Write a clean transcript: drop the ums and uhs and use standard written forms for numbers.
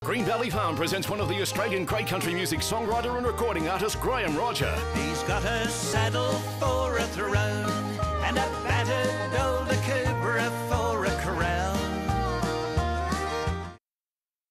Green Valley Farm presents one of the Australian great country music songwriter and recording artist, Graham Roger. He's got a saddle for a throne.